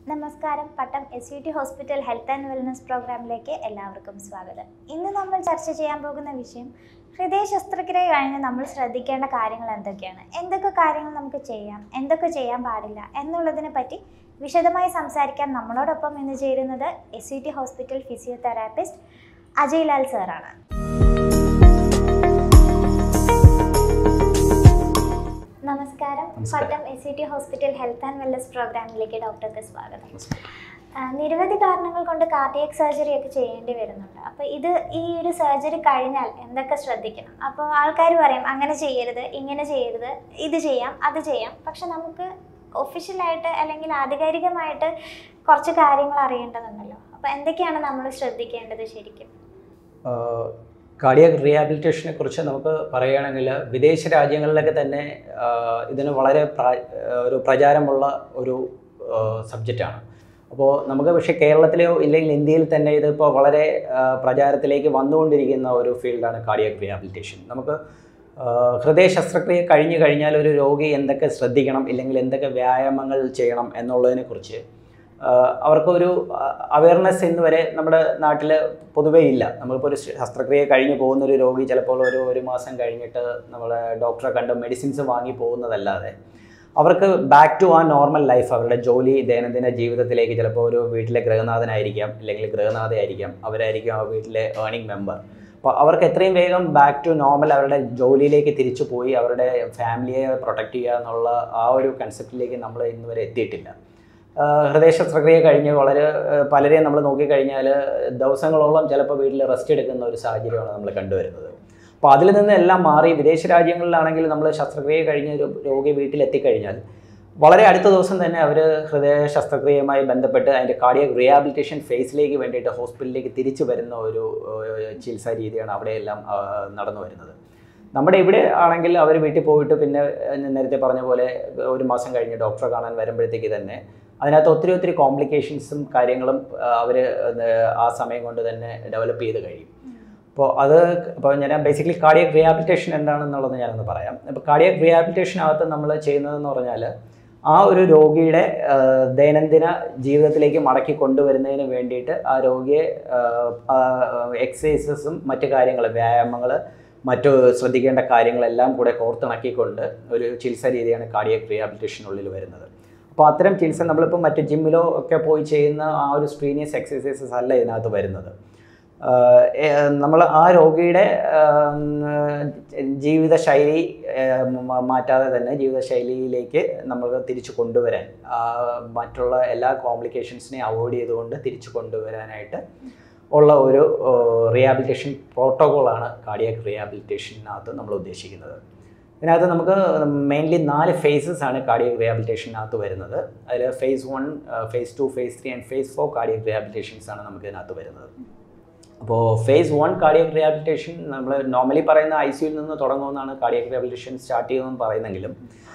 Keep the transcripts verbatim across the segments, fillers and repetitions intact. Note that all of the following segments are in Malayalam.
നമസ്കാരം. Pattom S U T hospital health and wellness പ്രോഗ്രാമിലേക്ക് എല്ലാവർക്കും സ്വാഗതം. ഇന്ന് നമ്മൾ ചർച്ച ചെയ്യാൻ പോകുന്ന വിഷയം ഹൃദയ ശസ്ത്രക്രിയ കഴിഞ്ഞ് നമ്മൾ ശ്രദ്ധിക്കേണ്ട കാര്യങ്ങൾ എന്തൊക്കെയാണ്, എന്തൊക്കെ കാര്യങ്ങൾ നമുക്ക് ചെയ്യാം, എന്തൊക്കെ ചെയ്യാൻ പാടില്ല എന്നുള്ളതിനെ പറ്റി വിശദമായി സംസാരിക്കാൻ നമ്മളോടൊപ്പം ഇന്ന് ചേരുന്നത് S U T hospital physiotherapist Ajay Lal സാറാണ്. നമസ്കാരം. Pattom S U T hospital health and wellness പ്രോഗ്രാമിലേക്ക് ഡോക്ടർക്ക് സ്വാഗതം. നിരവധി കാരണങ്ങൾ കൊണ്ട് കാർഡിയാക് സർജറി ഒക്കെ ചെയ്യേണ്ടി വരുന്നുണ്ട്. അപ്പോൾ ഇത് ഈ ഒരു സർജറി കഴിഞ്ഞാൽ എന്തൊക്കെ ശ്രദ്ധിക്കണം? അപ്പോൾ ആൾക്കാർ പറയും അങ്ങനെ ചെയ്യരുത്, ഇങ്ങനെ ചെയ്യരുത്, ഇത് ചെയ്യാം, അത് ചെയ്യാം. പക്ഷെ നമുക്ക് ഒഫീഷ്യലായിട്ട് അല്ലെങ്കിൽ ആധികാരികമായിട്ട് കുറച്ച് കാര്യങ്ങൾ അറിയേണ്ടതുണ്ടല്ലോ. അപ്പോൾ എന്തൊക്കെയാണ് നമ്മൾ ശ്രദ്ധിക്കേണ്ടത് ശരിക്കും? കാർഡിയാക് റീഹാബിലിറ്റേഷനെ കുറിച്ച് നമുക്ക് പറയുകയാണെങ്കിൽ വിദേശ രാജ്യങ്ങളിലൊക്കെ തന്നെ ഇതിന് വളരെ ഒരു പ്രചാരമുള്ള ഒരു സബ്ജക്റ്റാണ്. അപ്പോൾ നമുക്ക് പക്ഷേ കേരളത്തിലെയോ ഇല്ലെങ്കിൽ ഇന്ത്യയിൽ തന്നെ ഇതിപ്പോൾ വളരെ പ്രചാരത്തിലേക്ക് വന്നുകൊണ്ടിരിക്കുന്ന ഒരു ഫീൽഡാണ് കാർഡിയാക് റീഹാബിലിറ്റേഷൻ. നമുക്ക് ഹൃദയ ശസ്ത്രക്രിയ കഴിഞ്ഞു കഴിഞ്ഞാൽ ഒരു രോഗി എന്തൊക്കെ ശ്രദ്ധിക്കണം ഇല്ലെങ്കിൽ എന്തൊക്കെ വ്യായാമങ്ങൾ ചെയ്യണം എന്നുള്ളതിനെക്കുറിച്ച് അവർക്കൊരു അവയർനെസ് ഇന്ന് വരെ നമ്മുടെ നാട്ടിൽ പൊതുവേ ഇല്ല. നമ്മളിപ്പോൾ ഒരു ശസ്ത്രക്രിയ കഴിഞ്ഞ് പോകുന്നൊരു രോഗി ചിലപ്പോൾ ഒരു ഒരു മാസം കഴിഞ്ഞിട്ട് നമ്മളെ ഡോക്ടറെ കണ്ട് മെഡിസിൻസ് വാങ്ങി പോകുന്നതല്ലാതെ അവർക്ക് ബാക്ക് ടു ആ നോർമൽ ലൈഫ്, അവരുടെ ജോലി ദൈനംദിന ജീവിതത്തിലേക്ക്, ചിലപ്പോൾ ഒരു വീട്ടിലെ ഗൃഹനാഥനായിരിക്കാം ഇല്ലെങ്കിൽ ഗൃഹനാഥയായിരിക്കാം, അവരായിരിക്കും ആ വീട്ടിലെ ഏർണിംഗ് മെമ്പർ. അപ്പോൾ അവർക്ക് എത്രയും വേഗം ബാക്ക് ടു നോർമൽ അവരുടെ ജോലിയിലേക്ക് തിരിച്ചു പോയി അവരുടെ ഫാമിലിയെ പ്രൊട്ടക്റ്റ് ചെയ്യുക എന്നുള്ള ആ ഒരു കൺസെപ്റ്റിലേക്ക് നമ്മൾ ഇന്ന് വരെ എത്തിയിട്ടില്ല. ഹൃദയ ശസ്ത്രക്രിയ കഴിഞ്ഞ് വളരെ പലരെയും നമ്മൾ നോക്കിക്കഴിഞ്ഞാൽ ദിവസങ്ങളോളം ചിലപ്പോൾ വീട്ടിൽ റെസ്റ്റ് എടുക്കുന്ന ഒരു സാഹചര്യമാണ് നമ്മൾ കണ്ടുവരുന്നത്. അപ്പോൾ അതിൽ നിന്ന് എല്ലാം മാറി വിദേശ രാജ്യങ്ങളിലാണെങ്കിൽ നമ്മൾ ശസ്ത്രക്രിയ കഴിഞ്ഞ് രോഗി വീട്ടിലെത്തിക്കഴിഞ്ഞാൽ വളരെ അടുത്ത ദിവസം തന്നെ അവർ ഹൃദയ ശസ്ത്രക്രിയയുമായി ബന്ധപ്പെട്ട് അതിൻ്റെ കാർഡിയാക് റീഹാബിലിറ്റേഷൻ ഫേസിലേക്ക് വേണ്ടിയിട്ട് ഹോസ്പിറ്റലിലേക്ക് തിരിച്ചു വരുന്ന ഒരു ചികിത്സാ രീതിയാണ് അവിടെയെല്ലാം നടന്നു വരുന്നത്. നമ്മുടെ ഇവിടെ ആണെങ്കിൽ അവർ വീട്ടിൽ പോയിട്ട് പിന്നെ നേരത്തെ പറഞ്ഞ പോലെ ഒരു മാസം കഴിഞ്ഞ് ഡോക്ടറെ കാണാൻ വരുമ്പോഴത്തേക്ക് തന്നെ അതിനകത്ത് ഒത്തിരി ഒത്തിരി കോംപ്ലിക്കേഷൻസും കാര്യങ്ങളും അവർ ആ സമയം കൊണ്ട് തന്നെ ഡെവലപ്പ് ചെയ്ത് കഴിയും. അപ്പോൾ അത് ഇപ്പോൾ ഞാൻ ബേസിക്കലി കാർഡിയാക് റീഹാബിലിറ്റേഷൻ എന്താണെന്നുള്ളത് ഞാനൊന്ന് പറയാം. ഇപ്പോൾ കാർഡിയാക് റീഹാബിലിറ്റേഷനകത്ത് നമ്മൾ ചെയ്യുന്നതെന്ന് പറഞ്ഞാൽ ആ ഒരു രോഗിയുടെ ദൈനംദിന ജീവിതത്തിലേക്ക് മടക്കി കൊണ്ടുവരുന്നതിന് വേണ്ടിയിട്ട് ആ രോഗിയെ എക്സസൈസസും മറ്റു കാര്യങ്ങൾ, വ്യായാമങ്ങൾ, മറ്റു ശ്രദ്ധിക്കേണ്ട കാര്യങ്ങളെല്ലാം കൂടെ കോർത്തിണക്കിക്കൊണ്ട് ഒരു ചികിത്സാ രീതിയാണ് കാർഡിയാക് റീഹാബിലിറ്റേഷനുള്ളിൽ വരുന്നത്. അപ്പോൾ അത്തരം ചികിത്സ നമ്മളിപ്പോൾ മറ്റ് ജിമ്മിലോ ഒക്കെ പോയി ചെയ്യുന്ന ആ ഒരു സ്ട്രീനിയസ് എക്സസൈസസ് അല്ല ഇതിനകത്ത് വരുന്നത്. നമ്മൾ ആ രോഗിയുടെ ജീവിതശൈലി മാറ്റാതെ തന്നെ ജീവിതശൈലിയിലേക്ക് നമ്മൾ തിരിച്ചു കൊണ്ടുവരാൻ, മറ്റുള്ള എല്ലാ കോംപ്ലിക്കേഷൻസിനെയും അവോയ്ഡ് ചെയ്തുകൊണ്ട് തിരിച്ചു കൊണ്ടുവരാനായിട്ട് ഉള്ള ഒരു റീഹാബിലിറ്റേഷൻ പ്രോട്ടോക്കോളാണ് കാർഡിയാക് റീഹാബിലിറ്റേഷനകത്ത് നമ്മൾ ഉദ്ദേശിക്കുന്നത്. ഇതിനകത്ത് നമുക്ക് മെയിൻലി നാല് ഫേസസ് ആണ് കാർഡിയാക് റീഹാബിലിറ്റേഷനകത്ത് വരുന്നത്. അതിൽ phase one, phase two, phase three and phase four cardiac rehabilitations ആണ് നമുക്ക് ഇതിനകത്ത് വരുന്നത്. അപ്പോൾ ഫേസ് വൺ കാർഡിയാക് റീഹാബിലിറ്റേഷൻ നമ്മൾ നോർമലി പറയുന്ന ഐ സിയുയിൽ നിന്ന് തുടങ്ങുമെന്നാണ് കാർഡിയാക് റീഹാബിലിറ്റേഷൻ സ്റ്റാർട്ട് ചെയ്യുന്നതെന്ന് പറയുന്നെങ്കിലും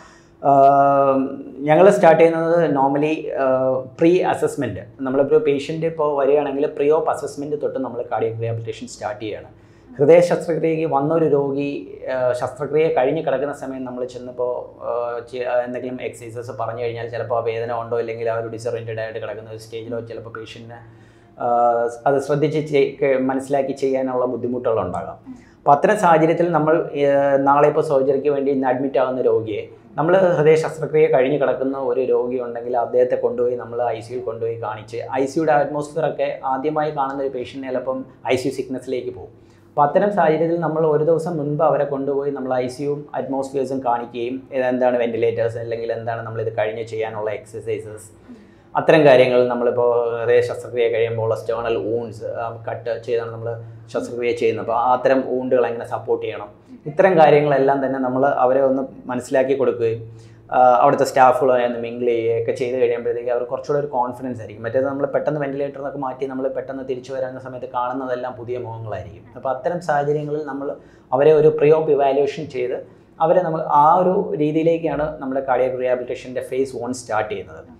ഞങ്ങൾ സ്റ്റാർട്ട് ചെയ്യുന്നത് നോർമലി പ്രീ അസസ്മെൻറ്റ്. നമ്മളിപ്പോൾ പേഷ്യൻ്റ് ഇപ്പോൾ വരികയാണെങ്കിൽ പ്രീ ഓഫ് അസസ്മെൻറ്റ് തൊട്ട് നമ്മൾ കാർഡിയാക് റീഹാബിലിറ്റേഷൻ സ്റ്റാർട്ട് ചെയ്യുകയാണ്. ഹൃദയ ശസ്ത്രക്രിയയ്ക്ക് വന്നൊരു രോഗി ശസ്ത്രക്രിയ കഴിഞ്ഞ് കിടക്കുന്ന സമയം നമ്മൾ ചെന്നപ്പോൾ എന്തെങ്കിലും എക്സസൈസസ് പറഞ്ഞു കഴിഞ്ഞാൽ ചിലപ്പോൾ ആ വേദന ഉണ്ടോ ഇല്ലെങ്കിൽ ആ ഒരു ഡിസോറിയൻറ്റഡ് ആയിട്ട് കിടക്കുന്ന ഒരു സ്റ്റേജിലോ ചിലപ്പോൾ പേഷ്യൻറ്റിന് അത് ശ്രദ്ധിച്ച് മനസ്സിലാക്കി ചെയ്യാനുള്ള ബുദ്ധിമുട്ടുകളുണ്ടാകാം. അപ്പോൾ അത്തരം സാഹചര്യത്തിൽ നമ്മൾ നാളെ ഇപ്പോൾ സർജറിക്ക് വേണ്ടി ഇന്ന് അഡ്മിറ്റ് ആകുന്ന രോഗിയെ നമ്മൾ ഹൃദയ ശസ്ത്രക്രിയ കഴിഞ്ഞ് കിടക്കുന്ന ഒരു രോഗി ഉണ്ടെങ്കിൽ അദ്ദേഹത്തെ കൊണ്ടുപോയി നമ്മൾ ഐ സിയുയിൽ കൊണ്ടുപോയി കാണിച്ച് ഐ സിയുടെ അറ്റ്മോസ്ഫിയർ ഒക്കെ ആദ്യമായി കാണുന്ന ഒരു പേഷ്യൻറ്റിനെ ചിലപ്പം ഐ സി യു സിക്നസ്സിലേക്ക് പോകും. അപ്പോൾ അത്തരം സാഹചര്യത്തിൽ നമ്മൾ ഒരു ദിവസം മുൻപ് അവരെ കൊണ്ടുപോയി നമ്മൾ ഐ സിയും അറ്റ്മോസ്ഫിയേഴ്സും കാണിക്കുകയും എന്താണ് വെന്റിലേറ്റേഴ്സ് അല്ലെങ്കിൽ എന്താണ് നമ്മളിത് കഴിഞ്ഞ് ചെയ്യാനുള്ള എക്സസൈസസ്, അത്തരം കാര്യങ്ങൾ നമ്മളിപ്പോൾ ഹൃദയ ശസ്ത്രക്രിയ കഴിയുമ്പോൾ സ്റ്റേണൽ വൂണ്ട്സ് കട്ട് ചെയ്താണ് നമ്മൾ ശസ്ത്രക്രിയ ചെയ്യുന്നത്. അപ്പോൾ അത്തരം വൂണ്ടുകൾ എങ്ങനെ സപ്പോർട്ട് ചെയ്യണം, ഇത്തരം കാര്യങ്ങളെല്ലാം തന്നെ നമ്മൾ അവരെ ഒന്ന് മനസ്സിലാക്കി കൊടുക്കുകയും അവിടുത്തെ സ്റ്റാഫുകളായിരുന്നു മിങ്കിൾ ചെയ്യുകയൊക്കെ ചെയ്ത് കഴിയുമ്പോഴത്തേക്ക് അവർ കുറച്ചുകൂടെ ഒരു കോൺഫിഡൻസ് ആയിരിക്കും. മറ്റേത് നമ്മൾ പെട്ടെന്ന് വെന്റിലേറ്ററിനൊക്കെ മാറ്റി നമ്മൾ പെട്ടെന്ന് തിരിച്ചു വരുന്ന സമയത്ത് കാണുന്നതെല്ലാം പുതിയ മുഖങ്ങളായിരിക്കും. അപ്പോൾ അത്തരം സാഹചര്യങ്ങളിൽ നമ്മൾ അവരെ ഒരു പ്രീ ഓപ്പ് ഇവാലുവേഷൻ ചെയ്ത് അവരെ നമ്മൾ ആ ഒരു രീതിയിലേക്കാണ് നമ്മുടെ കാർഡിയാക് റീഹാബിലിറ്റേഷൻ്റെ ഫേസ് വൺ സ്റ്റാർട്ട് ചെയ്യുന്നത്.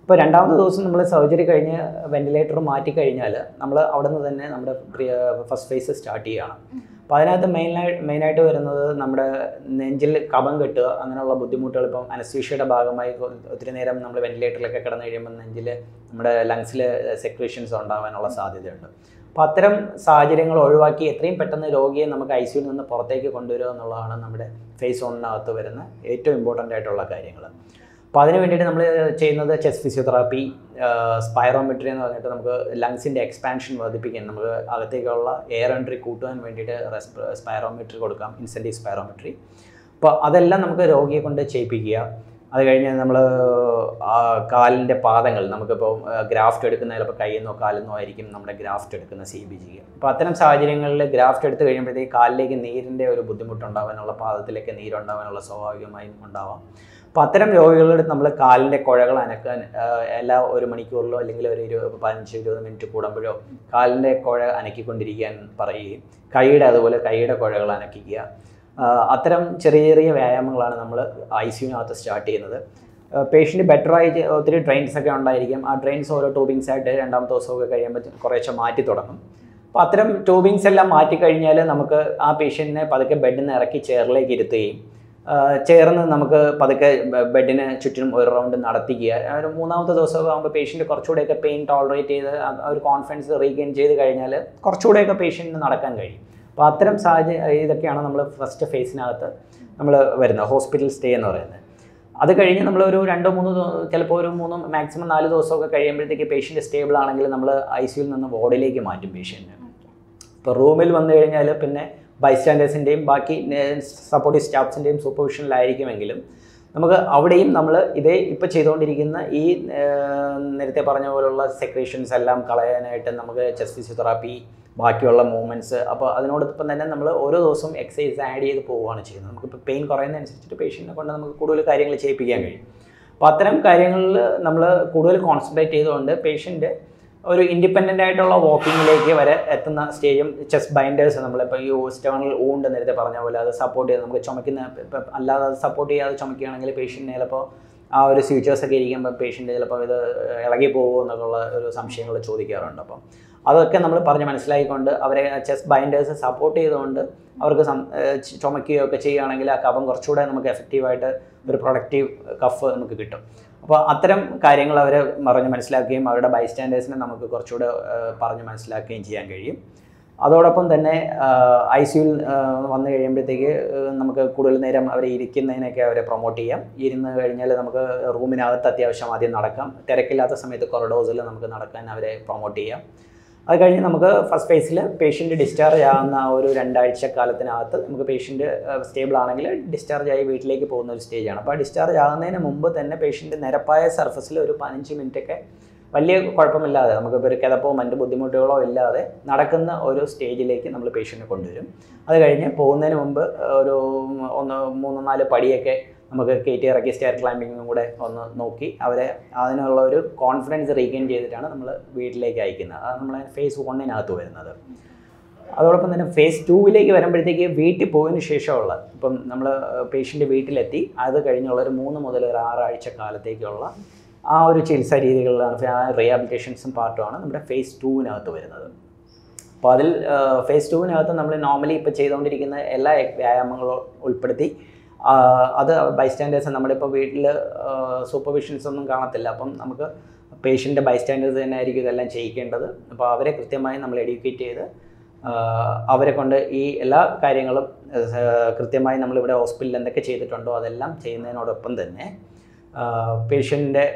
ഇപ്പോൾ രണ്ടാമത്തെ ദിവസം നമ്മൾ സർജറി കഴിഞ്ഞ് വെന്റിലേറ്റർ മാറ്റി കഴിഞ്ഞാൽ നമ്മൾ അവിടെ നിന്ന് തന്നെ നമ്മുടെ ഫസ്റ്റ് ഫേസ് സ്റ്റാർട്ട് ചെയ്യുകയാണ്. അപ്പോൾ അതിനകത്ത് മെയിനായി മെയിനായിട്ട് വരുന്നത് നമ്മുടെ നെഞ്ചിൽ കഫം കെട്ടുക, അങ്ങനെയുള്ള ബുദ്ധിമുട്ടുകൾ. ഇപ്പം അനസ്തീഷ്യയുടെ ഭാഗമായി ഒത്തിരി നേരം നമ്മൾ വെന്റിലേറ്ററിലൊക്കെ കിടന്നു കഴിയുമ്പോൾ നെഞ്ചിൽ നമ്മുടെ ലങ്സിൽ സെക്രീഷൻസ് ഉണ്ടാകാനുള്ള സാധ്യതയുണ്ട്. അപ്പോൾ അത്തരം സാഹചര്യങ്ങൾ ഒഴിവാക്കി എത്രയും പെട്ടെന്ന് രോഗിയെ നമുക്ക് ഐ സിയുയിൽ നിന്ന് പുറത്തേക്ക് കൊണ്ടുവരിക എന്നുള്ളതാണ് നമ്മുടെ ഫേസ് വണ്ണിനകത്ത് വരുന്ന ഏറ്റവും ഇമ്പോർട്ടൻ്റ് ആയിട്ടുള്ള കാര്യങ്ങൾ. അപ്പോൾ അതിന് വേണ്ടിയിട്ട് നമ്മൾ ചെയ്യുന്നത് ചെസ്റ്റ് ഫിസിയോതെറാപ്പി, സ്പൈറോമെട്രി എന്ന് പറഞ്ഞിട്ട് നമുക്ക് ലങ്സിൻ്റെ എക്സ്പാൻഷൻ വർദ്ധിപ്പിക്കാൻ, നമുക്ക് അകത്തേക്കുള്ള എയർ എൻട്രി കൂട്ടുവാൻ വേണ്ടിയിട്ട് സ്പൈറോമെട്രി കൊടുക്കാം, ഇൻസെൻറ്റീവ് സ്പൈറോമെട്രി. അപ്പോൾ അതെല്ലാം നമുക്ക് രോഗിയെ കൊണ്ട് ചെയ്യിപ്പിക്കുക. അത് കഴിഞ്ഞ് നമ്മൾ കാലിൻ്റെ പാദങ്ങൾ, നമുക്കിപ്പോൾ ഗ്രാഫ്റ്റ് എടുക്കുന്ന ചിലപ്പോൾ കയ്യിൽ നിന്നോ കാലിൽ നിന്നോ ആയിരിക്കും നമ്മുടെ ഗ്രാഫ്റ്റ് എടുക്കുന്ന സി ബി ജിക്ക്. അപ്പോൾ അത്തരം സാഹചര്യങ്ങളിൽ ഗ്രാഫ്റ്റ് എടുത്ത് കഴിയുമ്പോഴത്തേക്ക് കാലിലേക്ക് നീരിൻ്റെ ഒരു ബുദ്ധിമുട്ടുണ്ടാകാനുള്ള, പാദത്തിലേക്ക് നീരുണ്ടാകാനുള്ള സ്വാഭാവികമായും ഉണ്ടാവാം. അപ്പോൾ അത്തരം രോഗികളുടെ നമ്മൾ കാലിൻ്റെ കുഴകൾ അനക്കാൻ എല്ലാ ഒരു മണിക്കൂറിലോ അല്ലെങ്കിൽ ഒരു ഇരുപത് പതിനഞ്ച് ഇരുപത് മിനിറ്റ് കൂടുമ്പോഴോ കാലിൻ്റെ കുഴ അനക്കിക്കൊണ്ടിരിക്കാൻ പറയുകയും, കൈയുടെ അതുപോലെ കൈയുടെ കുഴകൾ അനക്കിക്കുക. അത്തരം ചെറിയ ചെറിയ വ്യായാമങ്ങളാണ് നമ്മൾ ഐ സിയുവിനകത്ത് സ്റ്റാർട്ട് ചെയ്യുന്നത്. പേഷ്യൻ്റ് ബെറ്ററായി ഒത്തിരി ട്രെയിൻസ് ഒക്കെ ഉണ്ടായിരിക്കും. ആ ട്രെയിൻസ് ഓരോ ട്യൂബിങ്സ് ആയിട്ട് രണ്ടാമത്തെ ദിവസമൊക്കെ കഴിയുമ്പോൾ കുറേശ്ശെ മാറ്റി തുടങ്ങും. അപ്പോൾ അത്തരം ട്യൂബിങ്സ് എല്ലാം മാറ്റിക്കഴിഞ്ഞാൽ നമുക്ക് ആ പേഷ്യൻറ്റിനെ പതുക്കെ ബെഡിൽ നിന്ന് ഇറക്കി ചെയറിലേക്ക് ഇരുത്തുകയും ചേർന്ന് നമുക്ക് പതുക്കെ ബെഡിന് ചുറ്റിനും ഒരു റൗണ്ട് നടത്തിക്കുക. ഒരു മൂന്നാമത്തെ ദിവസമൊക്കെ ആകുമ്പോൾ പേഷ്യൻ്റ് കുറച്ചുകൂടെയൊക്കെ പെയിൻ ടോളറേറ്റ് ചെയ്ത് ആ ഒരു കോൺഫിഡൻസ് റീഗെയിൻ ചെയ്ത് കഴിഞ്ഞാൽ കുറച്ചുകൂടെയൊക്കെ പേഷ്യൻറ്റിന് നടക്കാൻ കഴിയും. അപ്പോൾ അത്തരം സാഹചര്യം ഇതൊക്കെയാണ് നമ്മൾ ഫസ്റ്റ് ഫേസിനകത്ത് നമ്മൾ വരുന്നത്, ഹോസ്പിറ്റൽ സ്റ്റേ എന്ന് പറയുന്നത്. അത് കഴിഞ്ഞ് നമ്മളൊരു രണ്ടോ മൂന്നോ ചിലപ്പോൾ ഒരു മൂന്നോ മാക്സിമം നാല് ദിവസമൊക്കെ കഴിയുമ്പോഴത്തേക്ക് പേഷ്യൻ്റ് സ്റ്റേബിൾ ആണെങ്കിൽ നമ്മൾ ഐ സിയുയിൽ നിന്ന് വാർഡിലേക്ക് മാറ്റും പേഷ്യൻറ്റിനെ. ഇപ്പോൾ റൂമിൽ വന്നു കഴിഞ്ഞാൽ പിന്നെ ബൈസ്റ്റാൻഡേഴ്സിൻ്റെയും ബാക്കി സപ്പോർട്ടീവ് സ്റ്റാഫ്സിൻ്റെയും സൂപ്പർവിഷനിലായിരിക്കുമെങ്കിലും നമുക്ക് അവിടെയും നമ്മൾ ഇതേ ഇപ്പോൾ ചെയ്തുകൊണ്ടിരിക്കുന്ന ഈ നേരത്തെ പറഞ്ഞ പോലുള്ള സെക്രീഷൻസ് എല്ലാം കളയാനായിട്ട് നമുക്ക് ചെസ്റ്റ് ഫിസിയോതെറാപ്പി, ബാക്കിയുള്ള മൂവ്മെൻറ്റ്സ്, അപ്പോൾ അതിനോടൊപ്പം തന്നെ നമ്മൾ ഓരോ ദിവസവും എക്സസൈസ് ആഡ് ചെയ്ത് പോവുകയാണ് ചെയ്യുന്നത്. നമുക്കിപ്പോൾ പെയിൻ കുറയുന്നതനുസരിച്ചിട്ട് പേഷ്യൻറ്റിനെ കൊണ്ട് നമുക്ക് കൂടുതൽ കാര്യങ്ങൾ ചെയ്യിപ്പിക്കാൻ കഴിയും. അപ്പോൾ അത്തരം കാര്യങ്ങളിൽ നമ്മൾ കൂടുതൽ കോൺസെൻട്രേറ്റ് ചെയ്തുകൊണ്ട് പേഷ്യൻ്റ് ഒരു ഇൻഡിപെൻഡൻ്റ് ആയിട്ടുള്ള വാക്കിങ്ങിലേക്ക് വരെ എത്തുന്ന സ്റ്റേജും ചെസ്റ്റ് ബൈൻഡേഴ്സ്, നമ്മളിപ്പോൾ ഈ സ്റ്റേണൽ ഊണ്ട് നേരത്തെ പറഞ്ഞ പോലെ അത് സപ്പോർട്ട് ചെയ്ത് നമുക്ക് ചുമക്കുന്ന, ഇപ്പം അല്ലാതെ അത് സപ്പോർട്ട് ചെയ്യാതെ ചുമക്കുകയാണെങ്കിൽ പേഷ്യൻറ്റിന് ചിലപ്പോൾ ആ ഒരു സ്യൂച്ചേഴ്സൊക്കെ ഇരിക്കുമ്പോൾ പേഷ്യൻ്റ് ചിലപ്പോൾ ഇത് ഇളകി പോകുമോ എന്നുള്ള ഒരു സംശയങ്ങൾ ചോദിക്കാറുണ്ട്. അപ്പം അതൊക്കെ നമ്മൾ പറഞ്ഞ് മനസ്സിലാക്കിക്കൊണ്ട് അവരെ ചെസ്റ്റ് ബൈൻഡേഴ്സ് സപ്പോർട്ട് ചെയ്തുകൊണ്ട് അവർക്ക് ചുമക്കുകയോ ഒക്കെ ചെയ്യുകയാണെങ്കിൽ ആ കഫം കുറച്ചുകൂടെ നമുക്ക് എഫക്റ്റീവായിട്ട് ഒരു പ്രൊഡക്റ്റീവ് കഫ് നമുക്ക് കിട്ടും. അപ്പോൾ അത്തരം കാര്യങ്ങൾ അവരെ പറഞ്ഞ് മനസ്സിലാക്കുകയും അവരുടെ ബൈസ്റ്റാൻഡേഴ്സിനെ നമുക്ക് കുറച്ചുകൂടെ പറഞ്ഞ് മനസ്സിലാക്കുകയും ചെയ്യാൻ കഴിയും. അതോടൊപ്പം തന്നെ ഐ സിയുയിൽ വന്നു കഴിയുമ്പോഴത്തേക്ക് നമുക്ക് കൂടുതൽ നേരം അവരെ ഇരിക്കുന്നതിനൊക്കെ അവരെ പ്രൊമോട്ട് ചെയ്യാം. ഇരുന്ന് കഴിഞ്ഞാൽ നമുക്ക് റൂമിനകത്ത് അത്യാവശ്യം ആദ്യം നടക്കാം, തിരക്കില്ലാത്ത സമയത്ത് കൊറിഡോഴ്സിൽ നമുക്ക് നടക്കാൻ അവരെ പ്രൊമോട്ട് ചെയ്യാം. അത് കഴിഞ്ഞ് നമുക്ക് ഫസ്റ്റ് ഫേസിൽ പേഷ്യൻ്റ് ഡിസ്ചാർജ് ആകുന്ന ആ ഒരു രണ്ടാഴ്ച കാലത്തിനകത്ത് നമുക്ക് പേഷ്യൻ്റ് സ്റ്റേബിൾ ആണെങ്കിൽ ഡിസ്ചാർജ് ആയി വീട്ടിലേക്ക് പോകുന്ന ഒരു സ്റ്റേജാണ്. അപ്പോൾ ആ ഡിസ്ചാർജ് ആകുന്നതിന് മുമ്പ് തന്നെ പേഷ്യൻ്റ് നിരപ്പായ സർഫസിൽ ഒരു പതിനഞ്ച് മിനിറ്റൊക്കെ വലിയ കുഴപ്പമില്ലാതെ നമുക്കിപ്പോൾ ഒരു കിതപ്പോ മറ്റ് ബുദ്ധിമുട്ടുകളോ ഇല്ലാതെ നടക്കുന്ന ഒരു സ്റ്റേജിലേക്ക് നമ്മൾ പേഷ്യൻറ്റിനെ കൊണ്ടുവരും. അത് കഴിഞ്ഞ് പോകുന്നതിന് മുമ്പ് ഒരു ഒന്ന് മൂന്ന് നാല് പടിയൊക്കെ നമുക്ക് കയറ്റി ഇറക്കി സ്റ്റെയർ ക്ലൈമ്പിങ്ങും കൂടെ ഒന്ന് നോക്കി അവരെ അതിനുള്ള ഒരു കോൺഫിഡൻസ് റീഗെയിൻ ചെയ്തിട്ടാണ് നമ്മൾ വീട്ടിലേക്ക് അയക്കുന്നത്. അത് നമ്മളെ ഫേസ് വണ്ണിനകത്ത് വരുന്നത്. അതോടൊപ്പം തന്നെ ഫേസ് ടൂവിലേക്ക് വരുമ്പോഴത്തേക്ക് വീട്ടിൽ പോയതിന് ശേഷമുള്ള, ഇപ്പം നമ്മൾ പേഷ്യൻ്റ് വീട്ടിലെത്തി അത് കഴിഞ്ഞുള്ള ഒരു മൂന്ന് മുതൽ ഒരു ആറാഴ്ച കാലത്തേക്കുള്ള ആ ഒരു ചികിത്സാ രീതികളിലാണ്, ആ റീഹാബിലിറ്റേഷൻസും പാർട്ടുമാണ് നമ്മുടെ ഫേസ് ടൂവിനകത്ത് വരുന്നത്. അപ്പോൾ അതിൽ ഫേസ് ടൂവിനകത്ത് നമ്മൾ നോർമലി ഇപ്പോൾ ചെയ്തുകൊണ്ടിരിക്കുന്ന എല്ലാ വ്യായാമങ്ങളും ഉൾപ്പെടുത്തി അത് ബൈസ്റ്റാൻഡേഴ്സ്, നമ്മളിപ്പോൾ വീട്ടിൽ സൂപ്പർവിഷൻസ് ഒന്നും കാണത്തില്ല. അപ്പം നമുക്ക് പേഷ്യൻ്റെ ബൈസ്റ്റാൻഡേഴ്സ് തന്നെ ആയിരിക്കും ഇതെല്ലാം ചെയ്യിക്കേണ്ടത്. അപ്പോൾ അവരെ കൃത്യമായി നമ്മൾ എഡ്യൂക്കേറ്റ് ചെയ്ത് അവരെ കൊണ്ട് ഈ എല്ലാ കാര്യങ്ങളും കൃത്യമായി നമ്മളിവിടെ ഹോസ്പിറ്റലിൽ എന്തൊക്കെ ചെയ്തിട്ടുണ്ടോ അതെല്ലാം ചെയ്യുന്നതിനോടൊപ്പം തന്നെ പേഷ്യൻ്റെ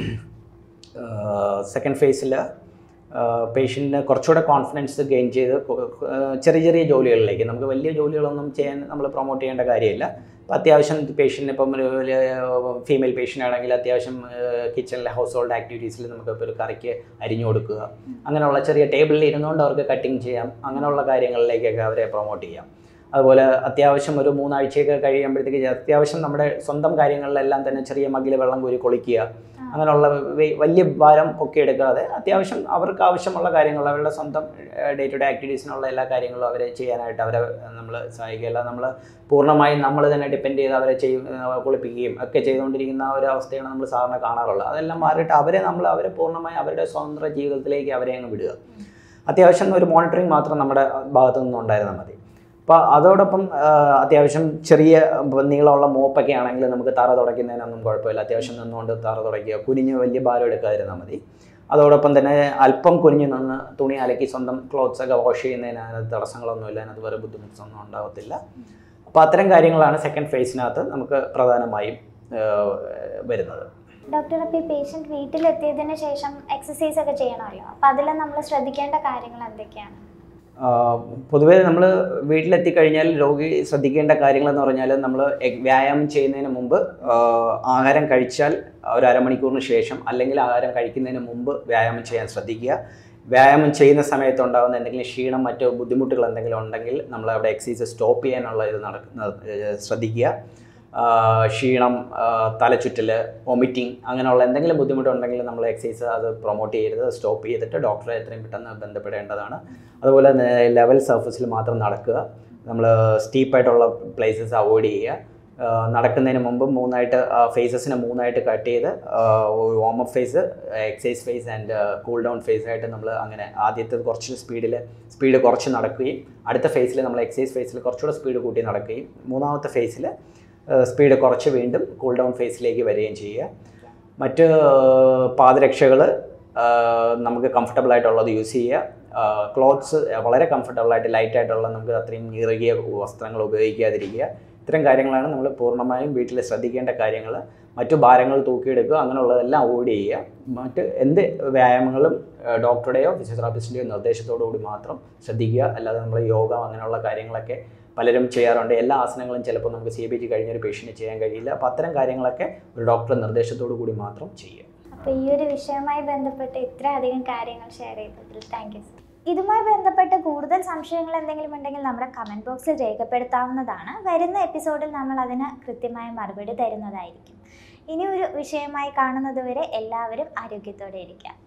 സെക്കൻഡ് ഫേസിൽ പേഷ്യൻറ്റിന് കുറച്ചുകൂടെ കോൺഫിഡൻസ് ഗെയിൻ ചെയ്ത് ചെറിയ ചെറിയ ജോലികളിലേക്ക്, നമുക്ക് വലിയ ജോലികളൊന്നും ചെയ്യാൻ നമ്മൾ പ്രൊമോട്ട് ചെയ്യേണ്ട കാര്യമില്ല. അപ്പോൾ അത്യാവശ്യം പേഷ്യൻ്റ് ഇപ്പം ഒരു ഫീമെയിൽ പേഷ്യൻ്റ് ആണെങ്കിൽ അത്യാവശ്യം കിച്ചണിലെ ഹൗസ് ഹോൾഡ് ആക്ടിവിറ്റീസിൽ നമുക്ക് ഇപ്പോൾ ഒരു കറിക്ക് അരിഞ്ഞു കൊടുക്കുക, അങ്ങനെയുള്ള ചെറിയ ടേബിളിൽ ഇരുന്നുകൊണ്ട് അവർക്ക് കട്ടിങ് ചെയ്യാം, അങ്ങനെയുള്ള കാര്യങ്ങളിലേക്കൊക്കെ അവരെ പ്രൊമോട്ട് ചെയ്യാം. അതുപോലെ അത്യാവശ്യം ഒരു മൂന്നാഴ്ചയൊക്കെ കഴിയുമ്പോഴത്തേക്ക് അത്യാവശ്യം നമ്മുടെ സ്വന്തം കാര്യങ്ങളിലെല്ലാം തന്നെ ചെറിയ മഗ്ഗിൽ വെള്ളം കോരി കുളിക്കുക, അങ്ങനെയുള്ള വലിയ ഭാരം ഒക്കെ എടുക്കാതെ അത്യാവശ്യം അവർക്ക് ആവശ്യമുള്ള കാര്യങ്ങൾ അവരുടെ സ്വന്തം ഡേ ടു ഡേ ആക്ടിവിറ്റീസിനുള്ള എല്ലാ കാര്യങ്ങളും അവരെ ചെയ്യാനായിട്ട് അവരെ നമ്മൾ സഹായിക്കുകയല്ല. നമ്മൾ പൂർണ്ണമായും നമ്മൾ തന്നെ ഡിപ്പെൻഡ് ചെയ്ത് അവരെ ചെയ്യും കുളിപ്പിക്കുകയും ഒക്കെ ചെയ്തുകൊണ്ടിരിക്കുന്ന ഒരു അവസ്ഥയാണ് നമ്മൾ സാധാരണ കാണാറുള്ളത്. അതെല്ലാം മാറിയിട്ട് അവരെ നമ്മൾ അവരെ പൂർണ്ണമായും അവരുടെ സ്വതന്ത്ര ജീവിതത്തിലേക്ക് അവരെ അങ്ങ് വിടുക. അത്യാവശ്യം ഒരു മോണിറ്ററിങ് മാത്രം നമ്മുടെ ഭാഗത്തു നിന്നും ഉണ്ടായിരുന്നാൽ മതി. അപ്പോൾ അതോടൊപ്പം അത്യാവശ്യം ചെറിയ നീളമുള്ള മോപ്പൊക്കെ ആണെങ്കിൽ നമുക്ക് തറ തുടയ്ക്കുന്നതിനൊന്നും കുഴപ്പമില്ല. അത്യാവശ്യം നിന്നുകൊണ്ട് തറ തുടയ്ക്കുക, കുനിഞ്ഞ് വലിയ ഭാരം എടുക്കാതിരുന്നാൽ മതി. അതോടൊപ്പം തന്നെ അല്പം കുനിഞ്ഞ് നിന്ന് തുണി അലക്കി സ്വന്തം ക്ലോത്ത്സൊക്കെ വാഷ് ചെയ്യുന്നതിന് അതിനകത്ത് തടസ്സങ്ങളൊന്നുമില്ല, അതിനകത്ത് വേറെ ബുദ്ധിമുട്ടൊന്നും ഉണ്ടാകത്തില്ല. അപ്പോൾ അത്തരം കാര്യങ്ങളാണ് സെക്കൻഡ് ഫേസിനകത്ത് നമുക്ക് പ്രധാനമായും വരുന്നത്. ഡോക്ടർ, അപ്പോൾ ഈ പേഷ്യൻറ്റ് വീട്ടിലെത്തിയതിന് ശേഷം എക്സസൈസ് ഒക്കെ ചെയ്യണമല്ലോ, അപ്പോൾ അതിൽ നമ്മൾ ശ്രദ്ധിക്കേണ്ട കാര്യങ്ങൾ എന്തൊക്കെയാണ്? പൊതുവേ നമ്മൾ വീട്ടിലെത്തിക്കഴിഞ്ഞാൽ രോഗി ശ്രദ്ധിക്കേണ്ട കാര്യങ്ങളെന്ന് പറഞ്ഞാൽ നമ്മൾ വ്യായാമം ചെയ്യുന്നതിന് മുമ്പ് ആഹാരം കഴിച്ചാൽ ഒരു അരമണിക്കൂറിന് ശേഷം അല്ലെങ്കിൽ ആഹാരം കഴിക്കുന്നതിന് മുമ്പ് വ്യായാമം ചെയ്യാൻ ശ്രദ്ധിക്കുക. വ്യായാമം ചെയ്യുന്ന സമയത്ത് ഉണ്ടാകുന്ന എന്തെങ്കിലും ക്ഷീണം മറ്റോ ബുദ്ധിമുട്ടുകൾ എന്തെങ്കിലും ഉണ്ടെങ്കിൽ നമ്മൾ അവിടെ എക്സസൈസ് സ്റ്റോപ്പ് ചെയ്യാനുള്ള ഇത് നടക്കുന്ന ശ്രദ്ധിക്കുക. ക്ഷീണം, തലചുറ്റൽ, വൊമിറ്റിംഗ് അങ്ങനെയുള്ള എന്തെങ്കിലും ബുദ്ധിമുട്ടുണ്ടെങ്കിൽ നമ്മൾ എക്സസൈസ് അത് പ്രൊമോട്ട് ചെയ്യരുത്, സ്റ്റോപ്പ് ചെയ്തിട്ട് ഡോക്ടറെ എത്രയും പെട്ടെന്ന് ബന്ധപ്പെടേണ്ടതാണ്. അതുപോലെ ലെവൽ സർഫസിൽ മാത്രം നടക്കുക. നമ്മൾ സ്റ്റീപ്പായിട്ടുള്ള പ്ലേസസ് അവോയ്ഡ് ചെയ്യുക. നടക്കുന്നതിന് മുമ്പ് മൂന്നായിട്ട് ഫേസസിനെ മൂന്നായിട്ട് കട്ട് ചെയ്ത് warm up phase, exercise phase and cool down phase ആയിട്ട് നമ്മൾ അങ്ങനെ ആദ്യത്തെ കുറച്ച് സ്പീഡിൽ സ്പീഡ് കുറച്ച് നടക്കുകയും അടുത്ത ഫേസിൽ നമ്മൾ എക്സസൈസ് ഫേസിൽ കുറച്ചുകൂടെ സ്പീഡ് കൂട്ടി നടക്കുകയും മൂന്നാമത്തെ ഫേസിൽ സ്പീഡ് കുറച്ച് വീണ്ടും കൂൾ ഡൗൺ ഫേസിലേക്ക് വരികയും ചെയ്യുക. മറ്റ് പാദരക്ഷകൾ നമുക്ക് കംഫർട്ടബിൾ ആയിട്ടുള്ളത് യൂസ് ചെയ്യുക. ക്ലോത്ത്സ് വളരെ കംഫർട്ടബിളായിട്ട് ലൈറ്റായിട്ടുള്ള നമുക്ക് അത്രയും ഇറുകിയ വസ്ത്രങ്ങൾ ഉപയോഗിക്കാതിരിക്കുക. ഇത്തരം കാര്യങ്ങളാണ് നമ്മൾ പൂർണ്ണമായും വീട്ടിൽ ശ്രദ്ധിക്കേണ്ട കാര്യങ്ങൾ. മറ്റു ഭാരങ്ങൾ തൂക്കിയെടുക്കുക അങ്ങനെയുള്ളതെല്ലാം അവോയ്ഡ് ചെയ്യുക. മറ്റ് എന്ത് വ്യായാമങ്ങളും ഡോക്ടറുടെയോ ഫിസിയോതെറാപ്പിസ്റ്റിൻ്റെയോ നിർദ്ദേശത്തോടു കൂടി മാത്രം ശ്രദ്ധിക്കുക. അല്ലാതെ നമ്മൾ യോഗ അങ്ങനെയുള്ള കാര്യങ്ങളൊക്കെ പലരും ചെയ്യാറുണ്ട്. എല്ലാ ആസനങ്ങളും ചിലപ്പോൾ നമുക്ക് സി ബി ടി കഴിഞ്ഞൊരു പേഷ്യൻറ്റ് ചെയ്യാൻ കഴിയില്ല. അപ്പോൾ അത്തരം കാര്യങ്ങളൊക്കെ ഒരു ഡോക്ടറുടെ നിർദ്ദേശത്തോടു കൂടി മാത്രം ചെയ്യുക. അപ്പോൾ ഈ ഒരു വിഷയവുമായി ബന്ധപ്പെട്ട് ഇത്രയധികം കാര്യങ്ങൾ ഷെയർ ചെയ്തതിൽ താങ്ക് യു സർ. ഇതുമായി ബന്ധപ്പെട്ട് കൂടുതൽ സംശയങ്ങൾ എന്തെങ്കിലും ഉണ്ടെങ്കിൽ നമ്മുടെ കമൻറ്റ് ബോക്സിൽ രേഖപ്പെടുത്താവുന്നതാണ്. വരുന്ന എപ്പിസോഡിൽ നമ്മൾ അതിന് കൃത്യമായ മറുപടി തരുന്നതായിരിക്കും. ഇനി ഒരു വിഷയമായി കാണുന്നതുവരെ എല്ലാവരും ആരോഗ്യത്തോടെ ഇരിക്കാം.